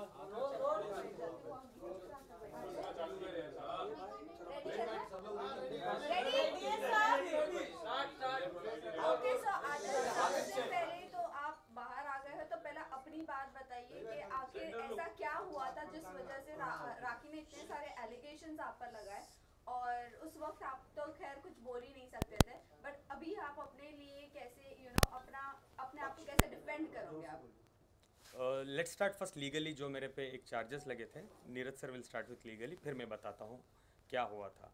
Okay so सबसे पहले तो आप बाहर आ गए हो, तो पहले अपनी बात बताइए कि आखिर ऐसा क्या हुआ था जिस वजह से राखी ने इतने सारे एलिगेशंस आप पर लगाए, और उस वक्त आप तो खैर कुछ बोल ही नहीं सकते थे, बट अभी आप अपने लिए कैसे अपने आप को कैसे डिफेंड करोगे आप? Let's start first legally. जो मेरे पे एक चार्जेस लगे थे, Neeraj sir will start with legally, फिर मैं बताता हूँ क्या हुआ था।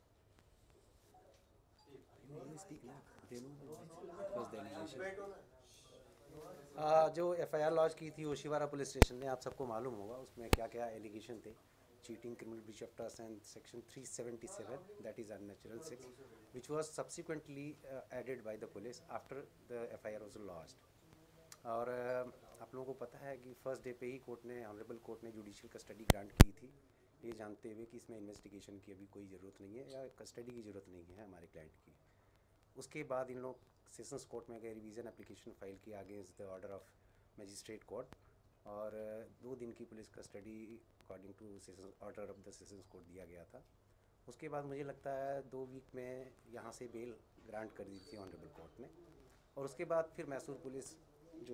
जो एफआईआर लॉन्च की थी ओशिवारा पुलिस स्टेशन ने, आप सबको मालूम होगा उसमें क्या क्या एलिगेशन थे। Cheating, criminal breach of trust and section 377, that is unnatural sex, which was subsequently added by the police after the FIR was launched. और आप लोगों को पता है कि फर्स्ट डे पे ही ऑनरेबल कोर्ट ने जुडिशियल कस्टडी ग्रांट की थी, ये जानते हुए कि इसमें इन्वेस्टिगेशन की अभी कोई ज़रूरत नहीं है या कस्टडी की ज़रूरत नहीं है हमारे क्लाइंट की। उसके बाद इन लोग सेशंस कोर्ट में गए, रिवीजन एप्लीकेशन फाइल किया against the order of magistrate court, और 2 दिन की police custody according to session order of the sessions court दिया गया था। उसके बाद मुझे लगता है 2 वीक में यहाँ से बेल ग्रांट कर दी थी ऑनरेबल कोर्ट ने। और उसके बाद फिर मैसूर पुलिस जो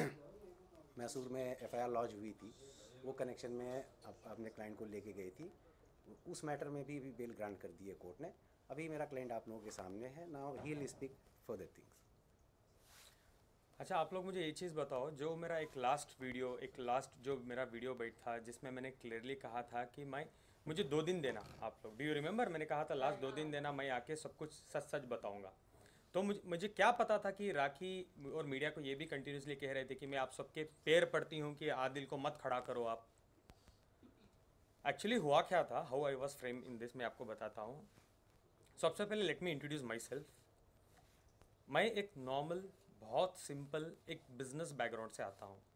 मैसूर में एफआईआर लॉन्च हुई थी, वो कनेक्शन में अपने क्लाइंट को लेके गई थी, उस मैटर में भी बेल ग्रांट कर दी है कोर्ट ने। अभी मेरा क्लाइंट आप लोगों के सामने है, now he will speak further things. अच्छा, आप लोग मुझे ये चीज़ बताओ, जो मेरा एक लास्ट जो मेरा वीडियो बैठ था जिसमें मैंने क्लियरली कहा था कि मुझे 2 दिन देना, आप लोग डू यू रिमेंबर, मैंने कहा था लास्ट 2 दिन देना, मैं आके सब कुछ सच सच बताऊंगा। तो मुझे क्या पता था कि राखी और मीडिया को ये भी कंटिन्यूसली कह रहे थे कि मैं आप सबके पैर पड़ती हूँ कि आदिल को मत खड़ा करो आप। एक्चुअली हुआ क्या था, how I was frame in this, मैं आपको बताता हूँ। सबसे पहले let me introduce myself. मैं एक नॉर्मल, बहुत सिंपल एक बिजनेस बैकग्राउंड से आता हूँ।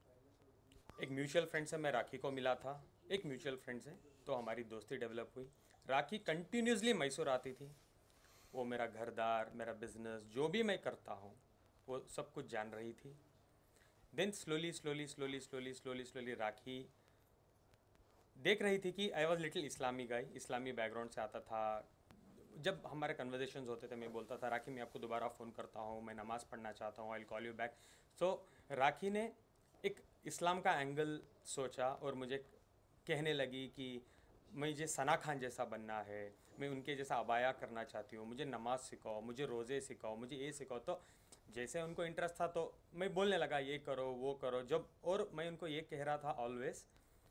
एक म्यूचुअल फ्रेंड से मैं राखी को मिला था, एक म्यूचुअल फ्रेंड से, तो हमारी दोस्ती डेवलप हुई। राखी कंटिन्यूसली मैसूर आती थी, वो मेरा घरदार, मेरा बिजनेस, जो भी मैं करता हूँ वो सब कुछ जान रही थी। देन स्लोली राखी देख रही थी कि आई वॉज लिटिल इस्लामी गाय, इस्लामी बैकग्राउंड से आता था। जब हमारे कन्वर्जेशंस होते थे मैं बोलता था राखी मैं आपको दोबारा फ़ोन करता हूँ, मैं नमाज़ पढ़ना चाहता हूँ, I will call you back. So Rakhi ने एक इस्लाम का एंगल सोचा और मुझे कहने लगी कि मुझे सना खान जैसा बनना है, मैं उनके जैसा अबाया करना चाहती हूँ, मुझे नमाज़ सिखाओ, मुझे रोज़े सिखाओ, मुझे ये सिखाओ। तो जैसे उनको इंटरेस्ट था तो मैं बोलने लगा ये करो वो करो। जब और मैं उनको ये कह रहा था ऑलवेज,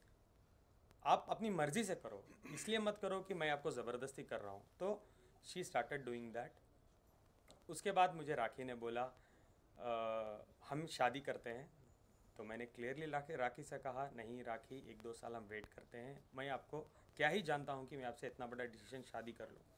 आप अपनी मर्ज़ी से करो, इसलिए मत करो कि मैं आपको ज़बरदस्ती कर रहा हूँ। तो शी स्टार्टेड डूइंग दैट। उसके बाद मुझे राखी ने बोला हम शादी करते हैं। तो मैंने क्लियरली राखी से कहा नहीं राखी, 1-2 साल हम वेट करते हैं, मैं आपको क्या ही जानता हूँ कि मैं आपसे इतना बड़ा डिसीजन शादी कर लूँ।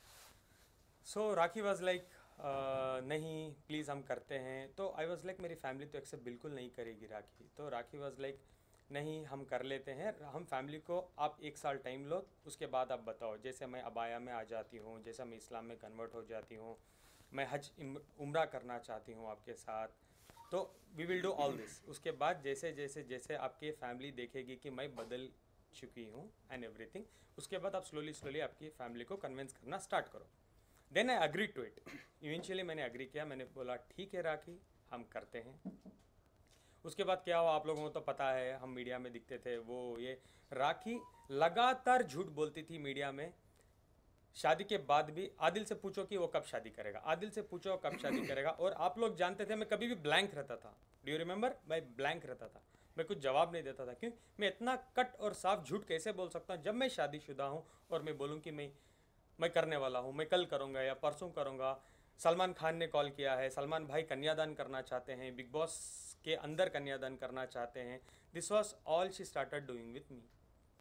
सो राखी वॉज लाइक नहीं प्लीज़ हम करते हैं। तो आई वॉज लाइक मेरी फैमिली तो एक्सेप्ट बिल्कुल नहीं करेगी राखी। तो राखी वॉज लाइक नहीं हम कर लेते हैं, हम फैमिली को आप 1 साल टाइम लो, उसके बाद आप बताओ। जैसे मैं अबाया में आ जाती हूँ, जैसे मैं इस्लाम में कन्वर्ट हो जाती हूँ, मैं हज उम्रा करना चाहती हूँ आपके साथ, तो we will do all this. उसके बाद जैसे जैसे जैसे आपकी फैमिली देखेगी कि मैं बदल चुकी हूँ एंड एवरीथिंग, उसके बाद आप स्लोली आपकी फैमिली को कन्विंस करना स्टार्ट करो। Then I agree to it. Eventually मैंने अग्री किया, मैंने बोला ठीक है राखी हम करते हैं। उसके बाद क्या हुआ आप लोगों को तो पता है, हम मीडिया में दिखते थे वो ये। राखी लगातार झूठ बोलती थी मीडिया में। शादी के बाद भी आदिल से पूछो कि वो कब शादी करेगा, आदिल से पूछो कब शादी करेगा। और आप लोग जानते थे मैं कभी भी ब्लैंक रहता था, डू यू रिमेंबर, मैं ब्लैंक रहता था, मैं कुछ जवाब नहीं देता था। क्यों, मैं इतना कट और साफ झूठ कैसे बोल सकता हूँ जब मैं शादीशुदा हूँ और मैं बोलूँ कि मैं करने वाला हूँ, मैं कल करूँगा या परसों करूँगा। सलमान खान ने कॉल किया है, सलमान भाई कन्यादान करना चाहते हैं, बिग बॉस के अंदर कन्यादान करना चाहते हैं। This was all she started doing with me.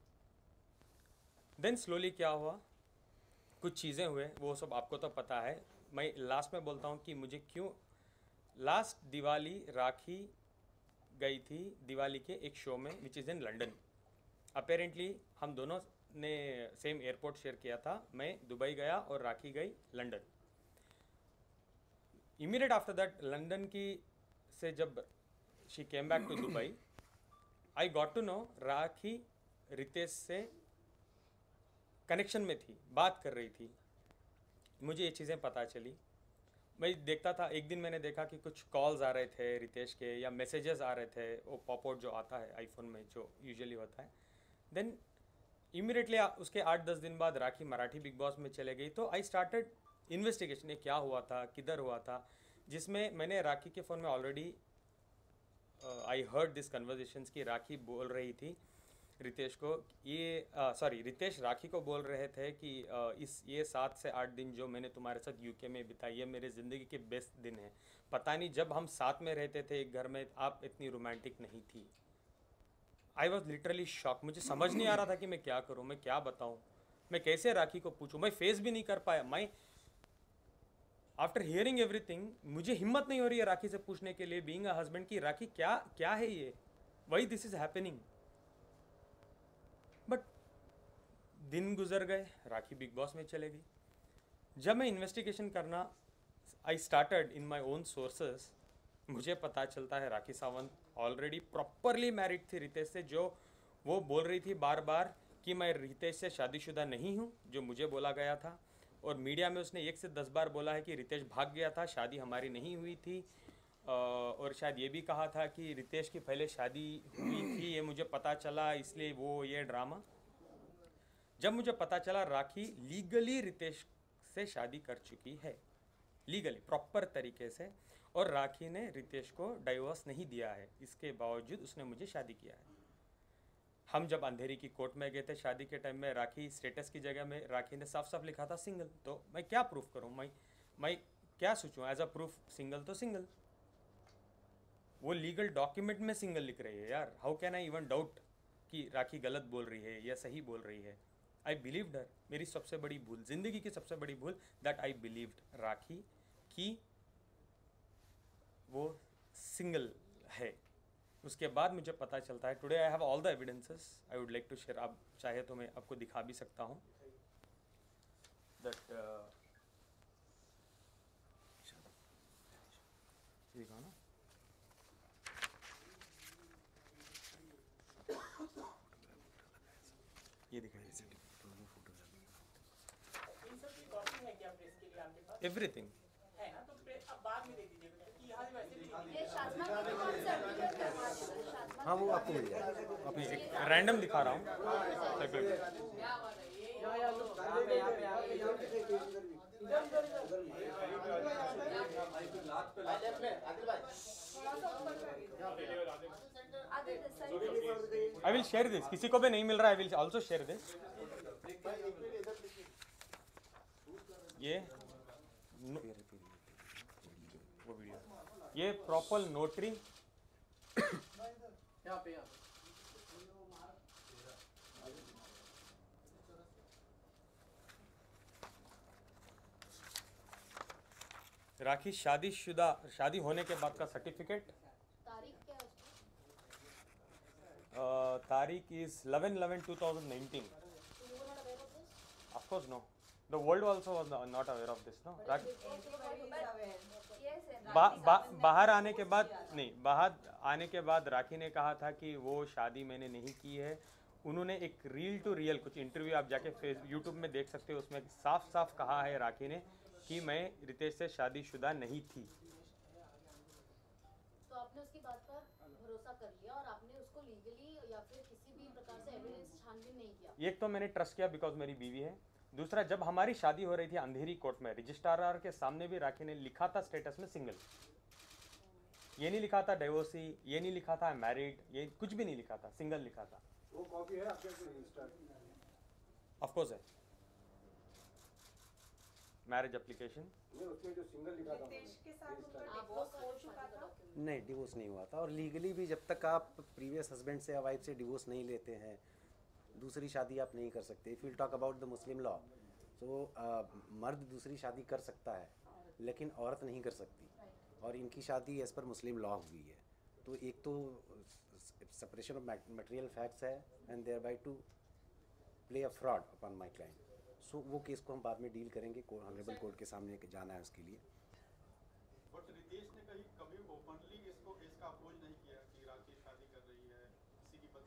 Then slowly क्या हुआ, कुछ चीज़ें हुए, वो सब आपको तो पता है। मैं लास्ट में बोलता हूँ कि मुझे क्यों। लास्ट दिवाली राखी गई थी दिवाली के एक शो में which is in London. Apparently हम दोनों ने सेम एयरपोर्ट शेयर किया था, मैं दुबई गया और राखी गई London. Immediate after that London की से जब she came back to Dubai, I got to know Rakhi Ritesh से कनेक्शन में थी, बात कर रही थी, मुझे ये चीज़ें पता चली। मैं देखता था, एक दिन मैंने देखा कि कुछ कॉल्स आ रहे थे रितेश के या मैसेजेस आ रहे थे, वो पॉपआउट जो आता है आईफोन में जो यूजुअली होता है। देन इमीडिएटली उसके 8-10 दिन बाद राखी मराठी बिग बॉस में चले गई। तो आई स्टार्टेड इन्वेस्टिगेशन, ये क्या हुआ था, किधर हुआ था, जिसमें मैंने राखी के फ़ोन में already I heard this conversations की राखी बोल रही थी रितेश को, रितेश राखी को बोल रहे थे कि ये 7 से 8 दिन जो मैंने तुम्हारे साथ यूके में बिताई है मेरे ज़िंदगी के बेस्ट दिन है। पता नहीं जब हम साथ में रहते थे एक घर में आप इतनी रोमांटिक नहीं थी। आई वॉज लिटरली शॉक, मुझे समझ नहीं आ रहा था कि मैं क्या करूँ, मैं क्या बताऊँ, मैं कैसे राखी को पूछूँ, मैं फेस भी नहीं कर पाया। मैं आफ्टर हियरिंग एवरीथिंग मुझे हिम्मत नहीं हो रही है राखी से पूछने के लिए, बीइंग अ हस्बैंड, की राखी क्या क्या है ये, why this is happening. But दिन गुजर गए, राखी बिग बॉस में चले गई। जब मैं इन्वेस्टिगेशन करना I started in my own sources, मुझे पता चलता है Rakhi Sawant already properly married थी रितेश से, जो वो बोल रही थी बार बार कि मैं रितेश से शादीशुदा नहीं हूँ, जो मुझे बोला गया था। और मीडिया में उसने 1 से 10 बार बोला है कि रितेश भाग गया था, शादी हमारी नहीं हुई थी। और शायद ये भी कहा था कि रितेश की पहले शादी हुई थी, ये मुझे पता चला, इसलिए वो ये ड्रामा। जब मुझे पता चला राखी लीगली रितेश से शादी कर चुकी है, लीगली प्रॉपर तरीके से, और राखी ने रितेश को डाइवोर्स नहीं दिया है, इसके बावजूद उसने मुझे शादी किया है। हम जब अंधेरी की कोर्ट में गए थे शादी के टाइम में, राखी स्टेटस की जगह में राखी ने साफ साफ लिखा था सिंगल। तो मैं क्या प्रूफ करूं, मैं क्या सोचूं, एज अ प्रूफ सिंगल तो सिंगल, वो लीगल डॉक्यूमेंट में सिंगल लिख रही है यार। How can I even doubt कि राखी गलत बोल रही है या सही बोल रही है। आई बिलीव्ड हर, मेरी सबसे बड़ी भूल, जिंदगी की सबसे बड़ी भूल, दैट आई बिलीव्ड राखी कि वो सिंगल है। उसके बाद मुझे पता चलता है, today I have all the evidences, I would like to share. आप चाहे तो मैं आपको दिखा भी सकता हूँ दैट दिखाओ ना, ये दिखाइए एवरीथिंग है ना, तो अब बाद में दे दीजिएगा क्योंकि यहाँ वैसे भी ये शाज़मा को कौन सर्टिफिकेट करवा देगा? शाज़मा हाँ वो आपको मिल जाएगा। अभी एक रैंडम दिखा रहा हूँ। आगे this side. I will share this, किसी को भी नहीं मिल रहा, I will also share this. ये वो वीडियो, ये प्रॉपर नोटरी, राखी शादीशुदा, शादी होने के बाद का सर्टिफिकेट। तारीख क्या है उसकी? तारीख is 11/11/2019। You were not aware of this? Of course no, the world also was not aware of this, no. बाहर आने के बाद नहीं, बाहर आने के बाद राखी ने कहा था कि वो शादी मैंने नहीं की है। उन्होंने एक रील टू रियल कुछ इंटरव्यू आप जाके यूट्यूब में देख सकते हो, उसमें साफ साफ कहा है राखी ने कि मैं रितेश से शादीशुदा नहीं थी। तो आपने उसकी बात पर भरोसा कर लिया और आपने उसको लीगली या फिर किसी भी प्रकार से एविडेंस छानबीन नहीं किया? एक तो मैंने ट्रस्ट किया बिकॉज मेरी बीवी है, दूसरा जब हमारी शादी हो रही थी अंधेरी कोर्ट में, रजिस्ट्रार के सामने भी राखी ने लिखा था स्टेटस में सिंगल, ये नहीं लिखा था डिवोर्सी, ये नहीं लिखा था मैरिड, ये कुछ भी नहीं लिखा था, सिंगल लिखा था। वो कॉपी है आपके रजिस्टर? ऑफ कोर्स है, मैरिज एप्लीकेशन। नहीं, उसमें जो सिंगल लिखा था देश के साथ उनका आपको डिवोर्स हो शादी चुका का था। document- नहीं, डिवोर्स नहीं हुआ था। और लीगली भी जब तक आप प्रीवियस हस्बैंड से या वाइफ से डिवोर्स नहीं लेते हैं, दूसरी शादी आप नहीं कर सकते। If you talk about the Muslim law, तो मर्द दूसरी शादी कर सकता है लेकिन औरत नहीं कर सकती, और इनकी शादी एज़ पर मुस्लिम लॉ हुई है। तो एक तो सेपरेशन ऑफ मटेरियल फैक्ट्स है and thereby to play a fraud upon my client. So वो केस को हम बाद में डील करेंगे, ऑनरेबल कोर्ट के सामने जाना है उसके लिए। बट रितेश ने कभी ओपनली इसका अपोज नहीं किया कि राखी शादी कर रही है, किसी की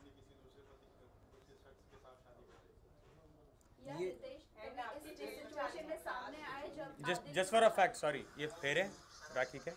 या ये- रितेश कभी इस सिचुएशन में सामने आए जब just for a fact, sorry, ये फेरे राखी के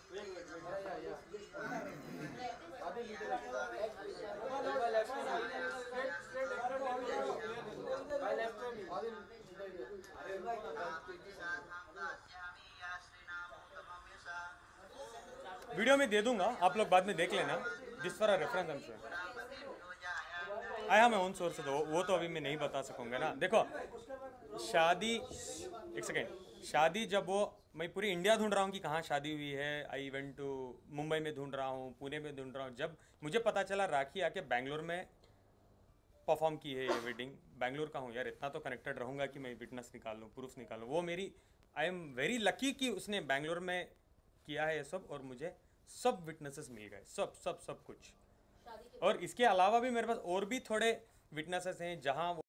वीडियो में दे दूंगा, आप लोग बाद में देख लेना, जिस फॉर अ रेफरेंस हम से आया मैं ओन सोर्स से, वो तो अभी मैं नहीं बता सकूंगा ना। देखो शादी, एक सेकेंड, शादी जब वो, मैं पूरी इंडिया ढूंढ रहा हूँ कि कहाँ शादी हुई है, आई इवेंट टू मुंबई में ढूंढ रहा हूँ, पुणे में ढूंढ रहा हूँ, जब मुझे पता चला राखी आके बैंगलोर में परफॉर्म की है ये वेडिंग, बैंगलोर का हूँ यार, इतना तो कनेक्टेड रहूँगा कि मैं विटनेस निकाल लूँ, प्रूफ निकाल लूँ। वो मेरी, आई एम वेरी लकी कि उसने बैंगलोर में किया है ये सब, और मुझे सब विटनेसेस मिल गए, सब कुछ। शादी के और इसके अलावा भी मेरे पास और भी थोड़े विटनेसेस हैं जहाँ